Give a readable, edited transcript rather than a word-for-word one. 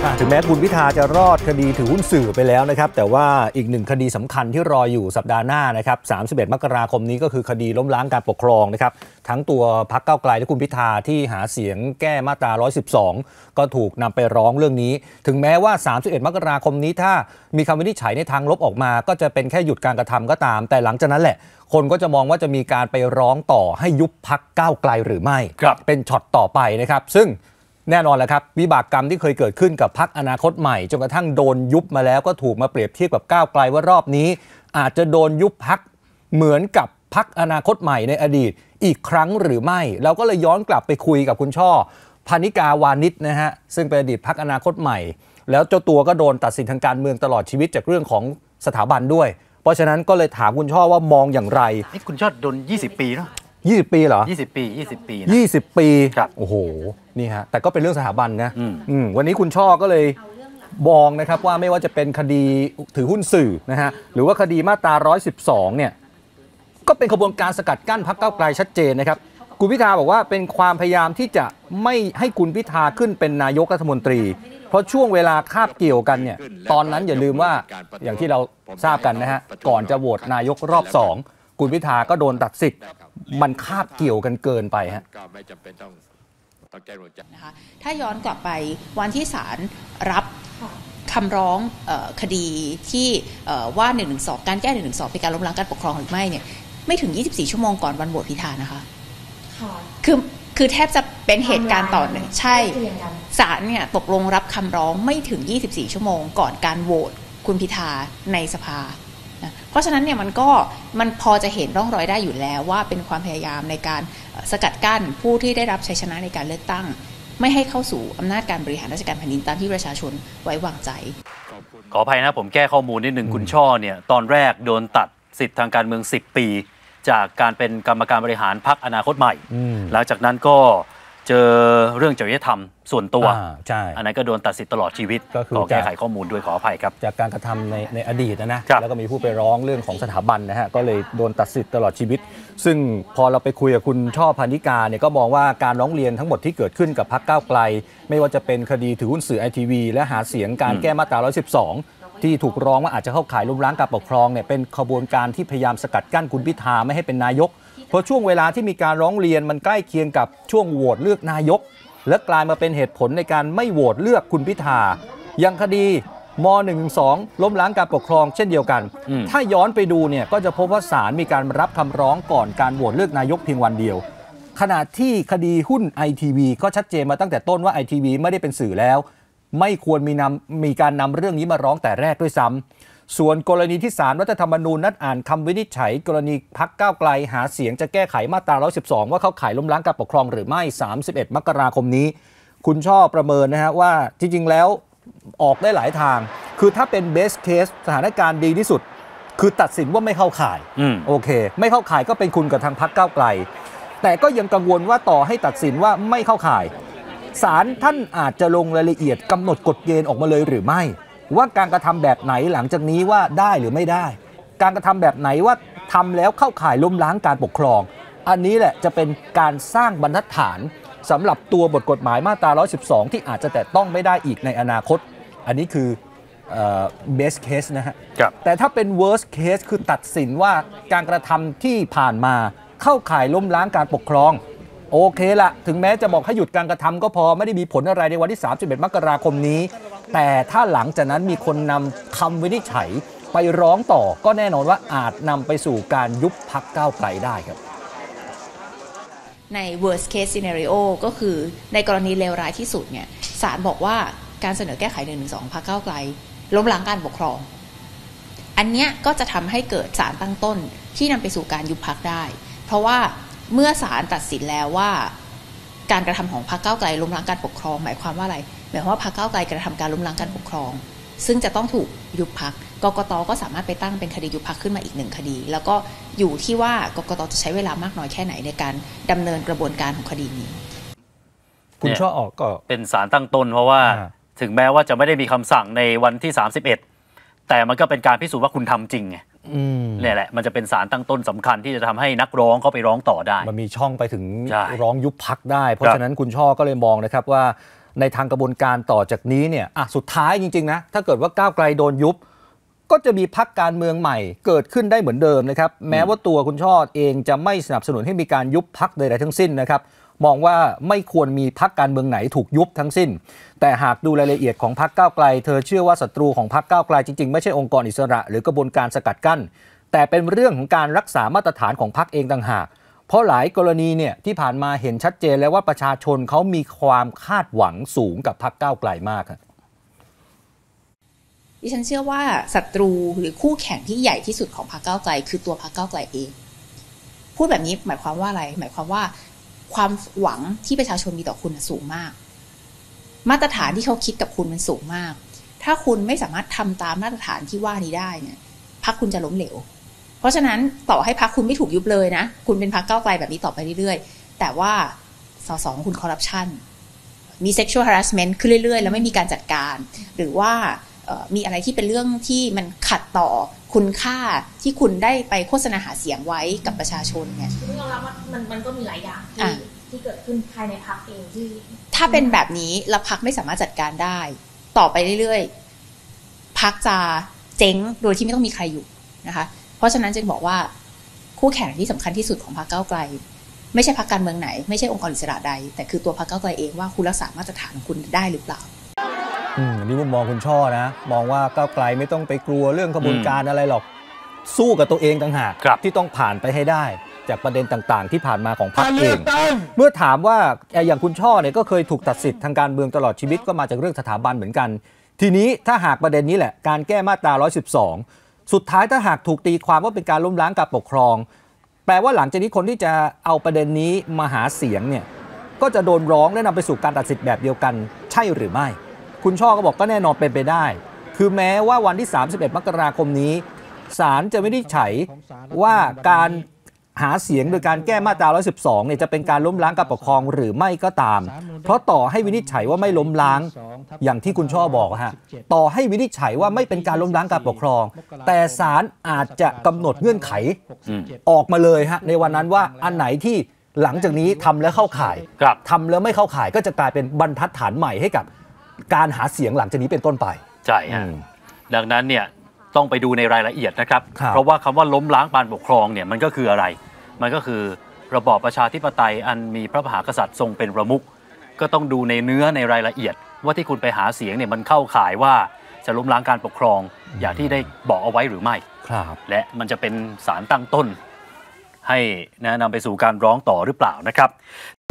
ถึงแม้คุณพิธาจะรอดคดีถือหุ้นสื่อไปแล้วนะครับแต่ว่าอีกหนึ่งคดีสำคัญที่รออยู่สัปดาห์หน้านะครับ31 มกราคมนี้ก็คือคดีล้มล้างการปกครองนะครับทั้งตัวพรรคก้าวไกลและคุณพิธาที่หาเสียงแก้มาตรา 112 ก็ถูกนำไปร้องเรื่องนี้ถึงแม้ว่า31 มกราคมนี้ถ้ามีคำวินิจฉัยในทางลบออกมาก็จะเป็นแค่หยุดการกระทำก็ตามแต่หลังจากนั้นแหละคนก็จะมองว่าจะมีการไปร้องต่อให้ยุบพรรคก้าวไกลหรือไม่เป็นช็อตต่อไปนะครับซึ่งแน่นอนแหละครับวิบากกรรมที่เคยเกิดขึ้นกับพรรคอนาคตใหม่จนกระทั่งโดนยุบมาแล้วก็ถูกมาเปรียบเทียบกับก้าวไกลว่ารอบนี้อาจจะโดนยุบพรรคเหมือนกับพรรคอนาคตใหม่ในอดีตอีกครั้งหรือไม่เราก็เลยย้อนกลับไปคุยกับคุณช่อพานิกาวานิชนะฮะซึ่งเป็นอดีตพรรคอนาคตใหม่แล้วเจ้าตัวก็โดนตัดสินทางการเมืองตลอดชีวิตจากเรื่องของสถาบันด้วยเพราะฉะนั้นก็เลยถามคุณช่อว่ามองอย่างไรคุณช่อโดน20 ปีเนาะ 20 ปีเหรอ 20 ปี20 ปี 20 ปีโอ้โหนี่ฮะแต่ก็เป็นเรื่องสถาบันนะวันนี้คุณช่อก็เลยมองนะครับว่าไม่ว่าจะเป็นคดีถือหุ้นสื่อนะฮะหรือว่าคดีมาตรา 112 เนี่ยก็เป็นขบวนการสกัดกั้นพรรคก้าวไกลชัดเจนนะครับคุณพิธาบอกว่าเป็นความพยายามที่จะไม่ให้คุณพิธาขึ้นเป็นนายกรัฐมนตรีเพราะช่วงเวลาคาบเกี่ยวกันเนี่ยตอนนั้นอย่าลืมว่าอย่างที่เราทราบกันนะฮะก่อนจะโหวตนายกรอบ2คุณพิธาก็โดนตัดสิทธิ์มันคาบเกี่ยวกันเกินไปฮะนะคะถ้าย้อนกลับไปวันที่ศาลรับคำร้องคดีที่ว่า112การแก้112เป็นการล้มล้างการปกครองหรือไม่เนี่ยไม่ถึง24ชั่วโมงก่อนวันโหวตพิธานะคะคือแทบจะเป็นเหตุการณ์ต่อเนื่องใช่ศาลเนี่ยตกลงรับคำร้องไม่ถึง24ชั่วโมงก่อนการโหวตคุณพิธาในสภาเพราะฉะนั้นเนี่ยมันพอจะเห็นร่องรอยได้อยู่แล้วว่าเป็นความพยายามในการสกัดกั้นผู้ที่ได้รับชัยชนะในการเลือกตั้งไม่ให้เข้าสู่อำนาจการบริหารราชการแผ่นดินตามที่ประชาชนไว้วางใจขออภัยนะผมแก้ข้อมูลนิดนึงคุณช่อเนี่ยตอนแรกโดนตัดสิทธิ์ทางการเมือง10 ปีจากการเป็นกรรมการบริหารพรรคอนาคตใหม่หลังจากนั้นก็เจอเรื่องจริยธรรมส่วนตัวอันนั้นก็โดนตัดสิทธิ์ตลอดชีวิตขอแก้ไขข้อมูลด้วยขออภัยครับจากการกระทำในอดีตนะแล้วก็มีผู้ไปร้องเรื่องของสถาบันนะฮะก็เลยโดนตัดสิทธิ์ตลอดชีวิตซึ่งพอเราไปคุยกับคุณช่อพานิกาเนี่ยก็มองว่าการร้องเรียนทั้งหมดที่เกิดขึ้นกับพรรคก้าวไกลไม่ว่าจะเป็นคดีถือหุ้นสื่อ ITV และหาเสียงการแก้มาตรา 112 ที่ถูกร้องว่าอาจจะเข้าข่ายล้มล้างการปกครองเนี่ยเป็นขบวนการที่พยายามสกัดกั้นคุณพิธาไม่ให้เป็นนายกเพราะช่วงเวลาที่มีการร้องเรียนมันใกล้เคียงกับช่วงโหวตเลือกนายกและกลายมาเป็นเหตุผลในการไม่โหวตเลือกคุณพิธาอย่างคดีม.112 ล้มล้างการปกครองเช่นเดียวกันถ้าย้อนไปดูเนี่ยก็จะพบว่าศาลมีการรับคำร้องก่อนการโหวตเลือกนายกเพียงวันเดียวขณะที่คดีหุ้น ITV ก็ชัดเจนมาตั้งแต่ต้นว่า ITV ไม่ได้เป็นสื่อแล้วไม่ควรมีการนำเรื่องนี้มาร้องแต่แรกด้วยซ้ำส่วนกรณีที่ศาลรัฐธรรมนูญนัดอ่านคำวินิจฉัยกรณีพรรคก้าวไกลหาเสียงจะแก้ไขมาตรา 112 ว่าเข้าข่ายล้มล้างการปกครองหรือไม่31 มกราคมนี้คุณช่อประเมินนะฮะว่าจริงๆแล้วออกได้หลายทางคือถ้าเป็น best case สถานการณ์ดีที่สุดคือตัดสินว่าไม่เข้าข่ายโอเคไม่เข้าข่ายก็เป็นคุณกับทางพรรคก้าวไกลแต่ก็ยังกังวลว่าต่อให้ตัดสินว่าไม่เข้าข่ายศาลท่านอาจจะลงรายละเอียดกำหนดกฎเกณฑ์ออกมาเลยหรือไม่ว่าการกระทำแบบไหนหลังจากนี้ว่าได้หรือไม่ได้การกระทำแบบไหนว่าทำแล้วเข้าข่ายล้มล้างการปกครองอันนี้แหละจะเป็นการสร้างบรรทัดฐานสำหรับตัวบทกฎหมายมาตรา 112 ที่อาจจะแตะต้องไม่ได้อีกในอนาคตอันนี้คือbest case นะฮะแต่ถ้าเป็น worst case คือตัดสินว่าการกระทำที่ผ่านมาเข้าข่ายล้มล้างการปกครองโอเคละถึงแม้จะบอกให้หยุดการกระทำก็พอไม่ได้มีผลอะไรในวันที่31 มกราคมนี้แต่ถ้าหลังจากนั้นมีคนนำคำวินิจฉัยไปร้องต่อก็แน่นอนว่าอาจนำไปสู่การยุบพรรคก้าวไกลได้ครับใน worst case scenario ก็คือในกรณีเลวร้ายที่สุดเนี่ยศาลบอกว่าการเสนอแก้ไข112 พรรคก้าวไกลล้มล้างการปกครองอันเนี้ยก็จะทำให้เกิดศาลตั้งต้นที่นำไปสู่การยุบพรรคได้เพราะว่าเมื่อศาลตัดสินแล้วว่าการกระทำของพรรคก้าวไกลล้มล้างการปกครองหมายความว่าอะไรหมายความว่าพรรคก้าวไกลกระทำการล้มล้างการปกครองซึ่งจะต้องถูกยุบพรรคกกต.ก็สามารถไปตั้งเป็นคดียุบพรรคขึ้นมาอีก1 คดีแล้วก็อยู่ที่ว่ากกต.จะใช้เวลามากน้อยแค่ไหนในการดำเนินกระบวนการของคดีนี้คุณช่อออกก็เป็นศาลตั้งต้นเพราะว่าถึงแม้ว่าจะไม่ได้มีคำสั่งในวันที่31แต่มันก็เป็นการพิสูจน์ว่าคุณทำจริงไงเนี่ยแหละมันจะเป็นศาลตั้งต้นสำคัญที่จะทำให้นักร้องเขาไปร้องต่อได้มันมีช่องไปถึงร้องยุบพรรคได้เพราะฉะนั้นคุณช่อก็เลยมองนะครับว่าในทางกระบวนการต่อจากนี้เนี่ยสุดท้ายจริงๆนะถ้าเกิดว่าก้าวไกลโดนยุบก็จะมีพรรคการเมืองใหม่เกิดขึ้นได้เหมือนเดิมนะครับแม้ว่าตัวคุณช่อเองจะไม่สนับสนุนให้มีการยุบพรรคใดๆทั้งสิ้นนะครับมองว่าไม่ควรมีพรรคการเมืองไหนถูกยุบทั้งสิ้นแต่หากดูรายละเอียดของพรรคก้าวไกลเธอเชื่อว่าศัตรูของพรรคก้าวไกลจริงๆไม่ใช่องค์กรอิสระหรือกระบวนการสกัดกั้นแต่เป็นเรื่องของการรักษามาตรฐานของพรรคเองต่างหากเพราะหลายกรณีเนี่ยที่ผ่านมาเห็นชัดเจนแล้วว่าประชาชนเขามีความคาดหวังสูงกับพรรคก้าวไกลมากดิฉันเชื่อว่าศัตรูหรือคู่แข่งที่ใหญ่ที่สุดของพรรคก้าวไกลคือตัวพรรคก้าวไกลเองพูดแบบนี้หมายความว่าอะไรหมายความว่าความหวังที่ประชาชนมีต่อคุณสูงมากมาตรฐานที่เขาคิดกับคุณมันสูงมากถ้าคุณไม่สามารถทำตามมาตรฐานที่ว่านี้ได้เนี่ยพรรคคุณจะล้มเหลวเพราะฉะนั้นต่อให้พรรคคุณไม่ถูกยุบเลยนะคุณเป็นพรรคก้าวไกลแบบนี้ต่อไปเรื่อยๆแต่ว่าส.ส.ของคุณคอร์รัปชันมี sexual harassment ขึ้นเรื่อยๆแล้วไม่มีการจัดการหรือว่ามีอะไรที่เป็นเรื่องที่มันขัดต่อคุณค่าที่คุณได้ไปโฆษณาหาเสียงไว้กับประชาชนเนี่ยยอมรับว่ามันก็มีหลายอย่างที่เกิดขึ้นภายในพรรคเองที่ถ้าเป็นแบบนี้แล้วพรรคไม่สามารถจัดการได้ต่อไปเรื่อยๆพรรคจะเจ๊งโดยที่ไม่ต้องมีใครอยู่นะคะเพราะฉะนั้นจึงบอกว่าคู่แข่งที่สำคัญที่สุดของพรรคก้าวไกลไม่ใช่พรรคการเมืองไหนไม่ใช่องค์กรอิสระใดแต่คือตัวพรรคก้าวไกลเองว่าคุณรักษามาตรฐานของคุณได้หรือเปล่านี่มุมมองคุณช่อนะมองว่าก้าวไกลไม่ต้องไปกลัวเรื่องกระบวนการอะไรหรอกสู้กับตัวเองต่างหากที่ต้องผ่านไปให้ได้จากประเด็นต่างๆที่ผ่านมาของพรรคเองเมื่อถามว่าอย่างคุณช่อเนี่ยก็เคยถูกตัดสิทธิ์ทางการเมืองตลอดชีวิตก็มาจากเรื่องสถาบันเหมือนกันทีนี้ถ้าหากประเด็นนี้แหละการแก้มาตรา112สุดท้ายถ้าหากถูกตีความว่าเป็นการล้มล้างการปกครองแปลว่าหลังจากนี้คนที่จะเอาประเด็นนี้มาหาเสียงเนี่ยก็จะโดนร้องและนำไปสู่การตัดสิทธิ์แบบเดียวกันใช่หรือไม่คุณช่อก็บอกก็แน่นอนเป็นไปได้คือแม้ว่าวันที่31มกราคมนี้ศาลจะไม่ได้ไฉว่าการหาเสียงโดยการแก้มาตรา112เนี่ยจะเป็นการล้มล้างการปกครองหรือไม่ก็ตามเพราะต่อให้วินิจฉัยว่าไม่ล้มล้างอย่างที่คุณช่อบอกฮะต่อให้วินิจฉัยว่าไม่เป็นการล้มล้างการปกครองแต่ศาลอาจจะกำหนดเงื่อนไขออกมาเลยฮะในวันนั้นว่าอันไหนที่หลังจากนี้ทำแล้วเข้าข่ายทำแล้วไม่เข้าข่ายก็จะกลายเป็นบรรทัดฐานใหม่ให้กับการหาเสียงหลังจากนี้เป็นต้นไปใช่ฮะดังนั้นเนี่ยต้องไปดูในรายละเอียดนะครับเพราะว่าคำว่าล้มล้างการปกครองเนี่ยมันก็คืออะไรมันก็คือระบอบประชาธิปไตยอันมีพระมหากษัตริย์ทรงเป็นประมุขก็ต้องดูในเนื้อในรายละเอียดว่าที่คุณไปหาเสียงเนี่ยมันเข้าข่ายว่าจะล้มล้างการปกครองอย่างที่ได้บอกเอาไว้หรือไม่และมันจะเป็นสารตั้งต้นให้นำไปสู่การร้องต่อหรือเปล่านะครับ